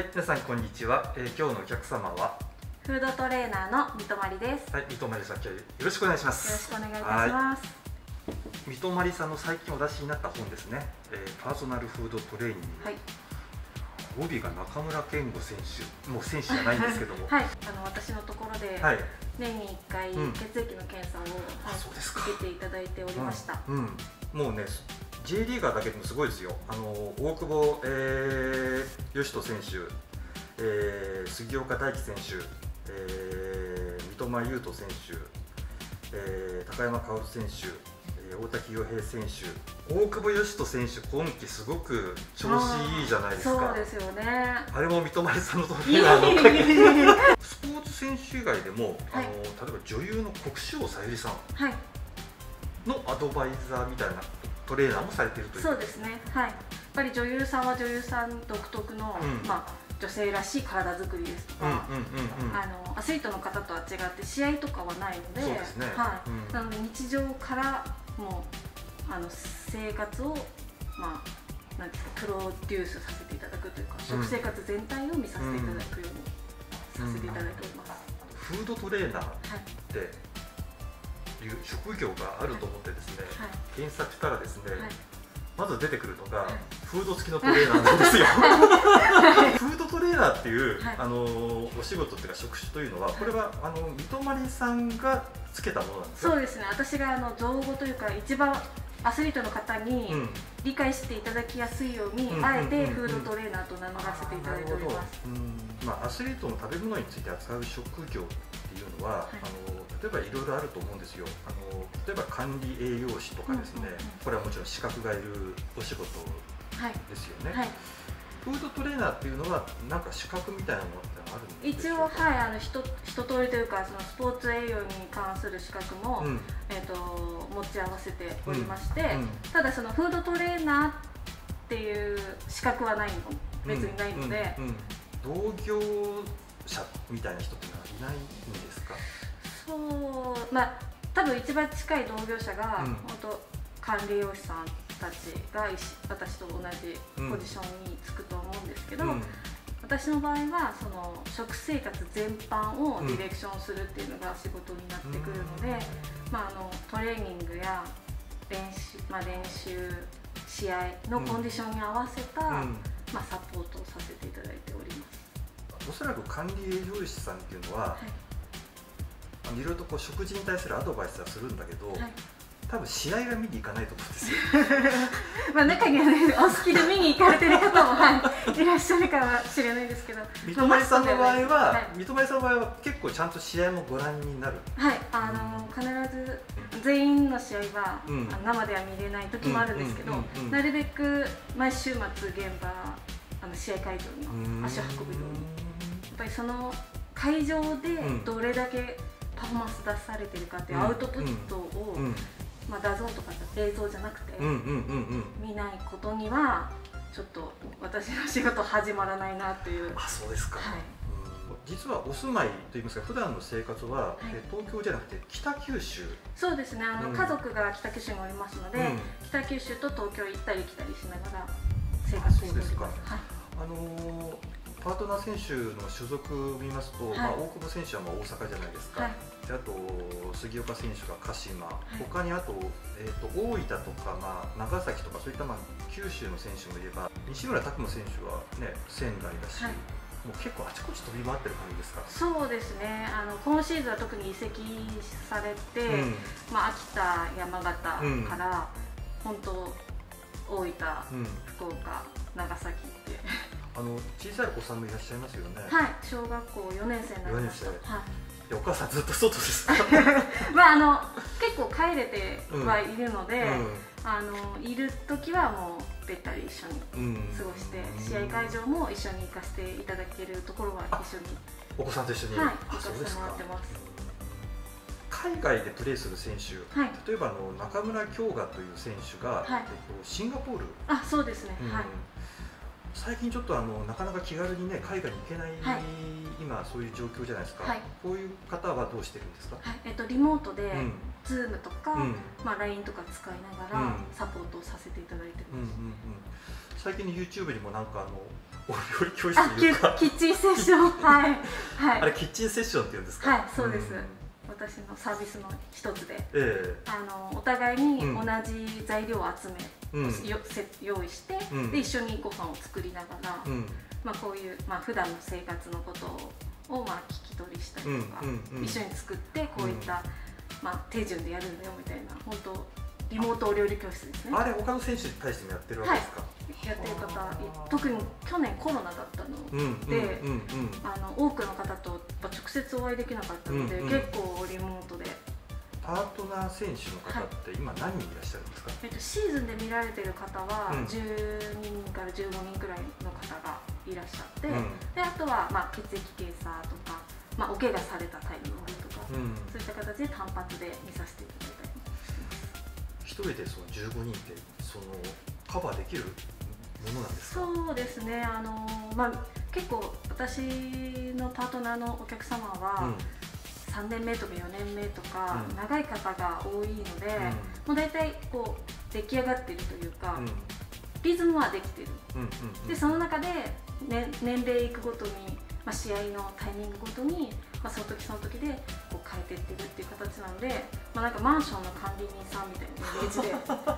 はい、皆さんこんにちは。今日のお客様はフードトレーナーの三泊です。 はい、三泊さん、今日よろしくお願いします。 よろしくお願いいたします。 三泊さんの最近お出しになった本ですね。パーソナルフードトレーニング。はい。帯が中村健吾選手、もう選手じゃないんですけども、 はい、私のところで年に1回血液の検査を、受けていただいておりました。 もうね、J リーガーだけでもすごいですよ。大久保嘉人選手、杉岡大輝選手、三笘優斗選手、高山薫選手、大滝洋平選手、大久保嘉人選手、今季すごく調子いいじゃないですか。 そうですよね。 あれも三笘さんのトレーナーのおかげで。スポーツ選手以外でも、例えば女優の国生さゆりさんのアドバイザーみたいなトレーナーもされているという。 そうですね。はい。やっぱり女優さんは女優さん独特の、女性らしい体作りですとか、アスリートの方とは違って試合とかはないので、なので日常からもう生活をなんですか、プロデュースさせていただくというか、食生活全体を見させていただくようにさせていただいております。 フードトレーナーっていう職業があると思ってですね、検索したらですね、まず出てくるのがフード付きのトレーナーなんですよ。フードトレーナーっていうお仕事っていうか職種というのは、これは三泊さんがつけたものなんですか？ そうですね。私が造語というか、一番アスリートの方に理解していただきやすいように、あえてフードトレーナーと名乗らせていただいております。 アスリートの食べ物について扱う職業っていうのは、例えばいろいろあると思うんですよ。例えば管理栄養士とかですね、これはもちろん資格がいるお仕事ですよね。フードトレーナーっていうのは何か資格みたいなものってあるんですか？ 一応一通りというか、そのスポーツ栄養に関する資格も持ち合わせておりまして、ただそのフードトレーナーっていう資格はないの、別にないので。 同業者みたいな人ってのはいないんですか？ そう、多分一番近い同業者が本当管理栄養士さんたちが私と同じポジションにつくと思うんですけど、私の場合はその食生活全般をディレクションするっていうのが仕事になってくるので、トレーニングや練習、試合のコンディションに合わせたサポートをさせていただいております。 おそらく管理栄養士さんっていうのは、いろいろと食事に対するアドバイスはするんだけど、多分試合は見に行かないと思うんですよ。 中にはね、お好きで見に行かれてる方もいらっしゃるかもしれないですけど、 三泊さんの場合は結構ちゃんと試合もご覧になる。 はい、必ず全員の試合は生では見れない時もあるんですけど、なるべく毎週末現場試合会場に足を運ぶように、やっぱりその会場でどれだけパフォーマンス出されてるかっていうアウトプットをダゾーンとか映像じゃなくて見ないことにはちょっと私の仕事始まらないなっていう。 あ、そうですか。実はお住まいといいますか、普段の生活は東京じゃなくて北九州。 そうですね。家族が北九州におりますので、北九州と東京行ったり来たりしながら生活しております。 パートナー選手の所属を見ますと、大久保選手は大阪じゃないですか。で、あと杉岡選手が鹿島、他にあと大分とか長崎とか、そういった九州の選手もいれば、西村拓真選手はね仙台だし、もう結構あちこち飛び回ってる感じですか？ そうですね。今シーズンは特に移籍されて、秋田、山形から本当大分、福岡、長崎って。 小さいお子さんもいらっしゃいますよね。 はい、小学校4年生になりました。 お母さんずっと外ですか？ 結構帰れてはいるので、いる時はもうべったり一緒に過ごして、試合会場も一緒に行かせていただけるところは一緒に、 お子さんと一緒に行かせてもらってます。 海外でプレーする選手、例えば中村京雅という選手がシンガポール。 そうですね。 最近ちょっとなかなか気軽にね海外に行けない、今そういう状況じゃないですか。こういう方はどうしてるんですか？ リモートで Zoom とか、LINE とか使いながらサポートをさせていただいてます。 最近の YouTube にもなんかお料理教室というかキッチンセッションはいあれキッチンセッションっていうんですか？ はい、そうです。私のサービスの一つで、お互いに同じ材料を集め、用意して、で一緒にご飯を作りながら、こういう普段の生活のことを聞き取りしたりとか、一緒に作ってこういった手順でやるんだよみたいな、本当リモートお料理教室ですね。 あれ他の選手に対してもやってるわけですか？ やってる方、特に去年コロナだったので、多くの方と直接お会いできなかったので、結構リモートで。 パートナー選手の方って今何人いらっしゃるんですか？ シーズンで見られてる方は12人から15人くらいの方がいらっしゃって、であとは血液検査とか、お怪我されたタイミングとか、そういった形で単発で見させていただいたり一人でその15人ってカバーできるものなんですか？ そうですね、結構私のパートナーのお客様は、3年目とか4年目とか、長い方が多いので、もう大体こう出来上がっているというか、リズムはできてる、でその中で、年齢いくごとに、試合のタイミングごとに、その時その時でこう変えていってるっていう形なので、なんかマンションの管理人さんみたいなイメージで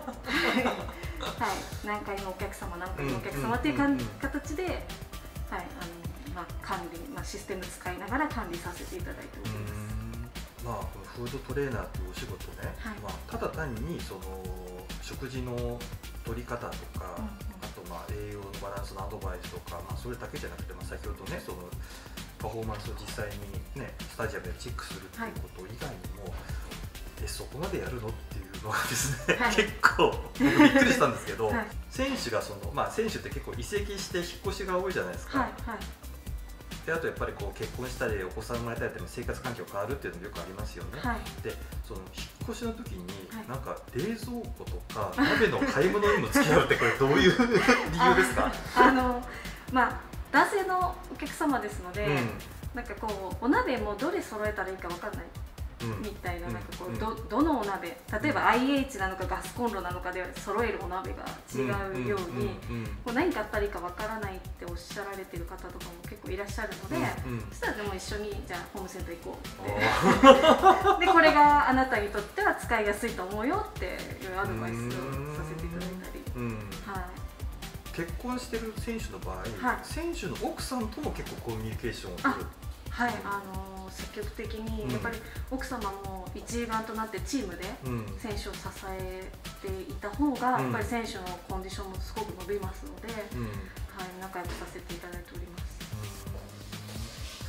何回もお客様何回もお客様っていう形で、管理、システム使いながら管理させていただいております。 このフードトレーナーというお仕事ね、ただ単に食事の取り方とか、あと栄養のバランスのアドバイスとか、それだけじゃなくて、先ほどねパフォーマンスを実際にねスタジアムでチェックするっていうこと以外にも、そこまでやるのっていうのがですね、結構びっくりしたんですけど、選手が選手って結構移籍して引っ越しが多いじゃないですか。であとやっぱり結婚したりお子さん生まれたりで生活環境変わるっていうのもよくありますよね。でその引っ越しの時に、なんか冷蔵庫とか鍋の買い物にも付き合うってこれどういう理由ですか？ 男性のお客様ですので、なんかお鍋もどれ揃えたらいいか分かんないみたいな、どのお鍋、例えば IH なのかガスコンロなのかで揃えるお鍋が違うように、何買ったらいいかわからないっておっしゃられてる方とかも結構いらっしゃるので、そしたらでも一緒にじゃあホームセンター行こうってでこれがあなたにとっては使いやすいと思うよっていうアドバイスをさせていただいたり。 結婚してる選手の場合、選手の奥さんとも結構コミュニケーションを取る。 積極的にやっぱり奥様も一丸となってチームで選手を支えていた方がやっぱり選手のコンディションもすごく伸びますので、仲良くさせていただいております。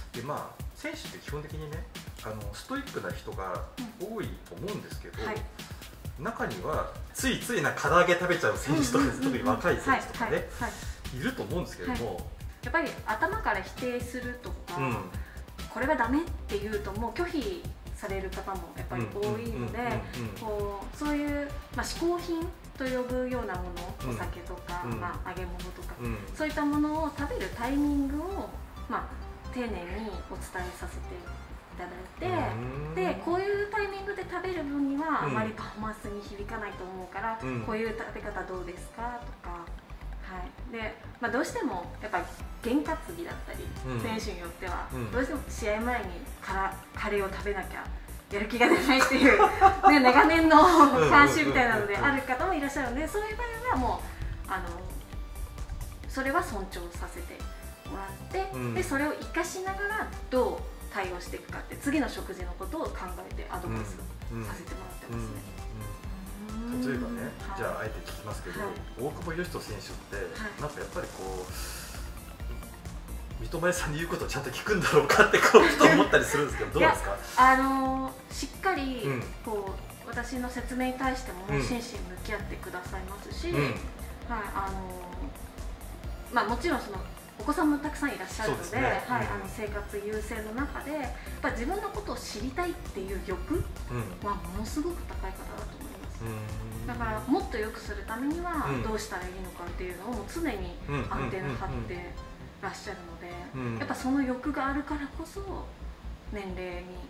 で選手って基本的にねストイックな人が多いと思うんですけど、中にはついつい唐揚げ食べちゃう選手とか、特に若い選手とかねいると思うんですけども、 やっぱり頭から否定するとか、これはダメっていうともう拒否される方もやっぱり多いので、そういう嗜好品と呼ぶようなもの、お酒とか揚げ物とか、そういったものを食べるタイミングを丁寧にお伝えさせていただいて、でこういうタイミングで食べる分にはあまりパフォーマンスに響かないと思うから、こういう食べ方どうですかとか。でどうしてもやっぱり験担ぎだったり、選手によってはどうしても試合前にカレーを食べなきゃやる気が出ないっていう、長年の慣習みたいなのである方もいらっしゃるので、そういう場合はもうそれは尊重させてもらって、でそれを生かしながらどう対応していくかって次の食事のことを考えてアドバイスさせてもらってますね。 例えばね、じゃああえて聞きますけど、大久保嘉人選手ってなんかやっぱり三笘さんに言うことをちゃんと聞くんだろうかってふと思ったりするんですけど、どうですか？ しっかり私の説明に対しても真摯に向き合ってくださいますし、もちろんお子さんもたくさんいらっしゃるので、生活優先の中でやっぱ自分のことを知りたいっていう欲はものすごく高い方だと思います。だからもっと良くするためにはどうしたらいいのかっていうのを常にアンテナ張ってらっしゃるので、やっぱその欲があるからこそ年齢に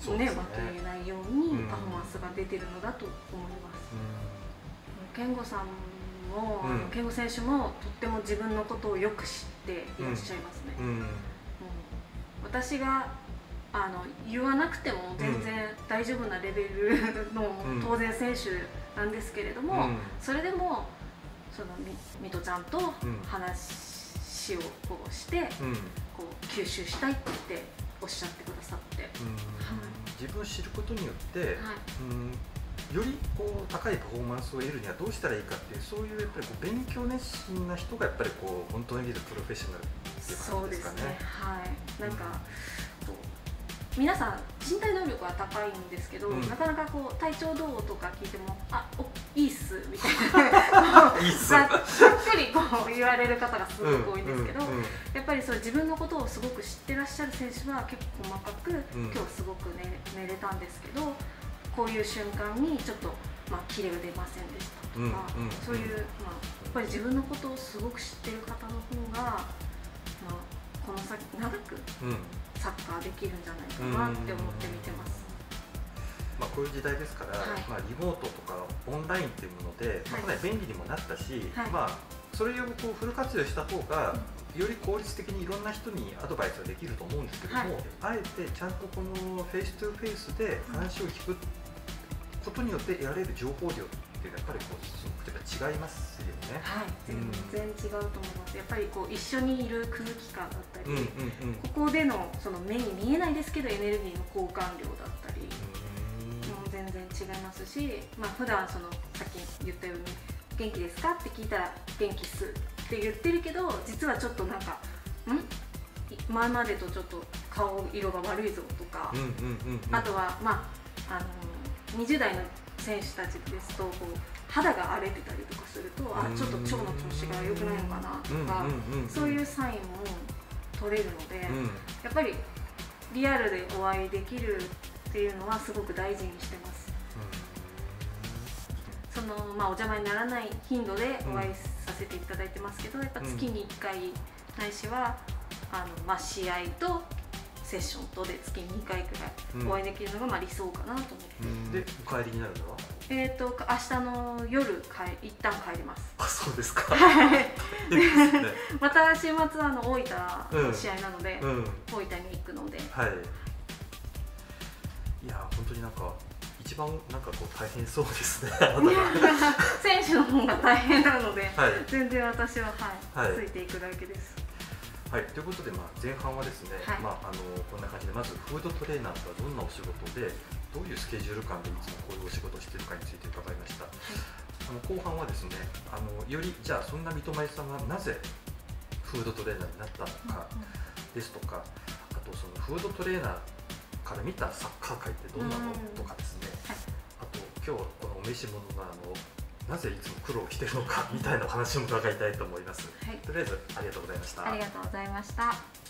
負けないようにパフォーマンスが出てるのだと思います。健吾さんも、健吾選手もとっても自分のことをよく知っていらっしゃいますね。私が言わなくても全然大丈夫なレベルの当然選手なんですけれども、それでもその水戸ちゃんと話をこうして、こう吸収したいっておっしゃってくださって、 自分を知ることによって、よりこう高いパフォーマンスを得るにはどうしたらいいかっていう、そういうやっぱりこう勉強熱心な人がやっぱりこう本当に見るプロフェッショナルっていう感じですかね。そうですね。 なんか皆さん身体能力は高いんですけど、なかなかこう体調どうとか聞いてもいいっすみたいなざっくりこう言われる方がすごく多いんですけど、やっぱりそう自分のことをすごく知ってらっしゃる選手は結構細かく、今日すごく寝れたんですけど、こういう瞬間にちょっとキレが出ませんでしたとか、そういうやっぱり自分のことをすごく知ってる方の方が、この先長くサッカーできるんじゃないかなって思って見てます。 こういう時代ですから、リモートとかオンラインっていうもので、かなり便利にもなったし、それをこうフル活用した方がより効率的にいろんな人にアドバイスができると思うんですけども、あえてちゃんとこのフェイストゥフェイスで話を聞くことによって得られる情報量っていうのはやっぱりこうすごく違いますよね。 全然違うと思います。やっぱりこう一緒にいる空気感だったり、ここでのその目に見えないですけどエネルギーの交換量だったり、もう全然違いますし、普段そのさっき言ったように元気ですかって聞いたら元気っすって言ってるけど、実はちょっとなんか前までとちょっと顔色が悪いぞとか、あとは20代の選手たちですとこう肌が荒れてたりとかすると、ちょっと腸の調子が良くないのかなとか、そういうサインも取れるので、やっぱりリアルでお会いできるっていうのはすごく大事にしてます。そのお邪魔にならない頻度でお会いさせていただいてますけど、やっぱ月に1回ないしは試合とセッションとで月に2回くらいお会いできるのが理想かなと思って。 で、お帰りになるのは明日の夜一旦帰ります。 そうですか。 また週末は大分の試合なので、大分に行くので。いや本当になんか一番なんかこう大変そうですね。 選手の方が大変なので、全然私はついていくだけです。 ということで、前半はですね、こんな感じで、まずフードトレーナーとはどんなお仕事で、どういうスケジュール感でいつもこういうお仕事をしているかについて伺いました。後半はですね、よりじゃあそんな三笘さんがなぜフードトレーナーになったのかですとか、あとそのフードトレーナーから見たサッカー界ってどんなのとかですね、あと今日このお召し物がなぜいつも苦労しているのかみたいなお話も伺いたいと思います。とりあえずありがとうございました。 ありがとうございました。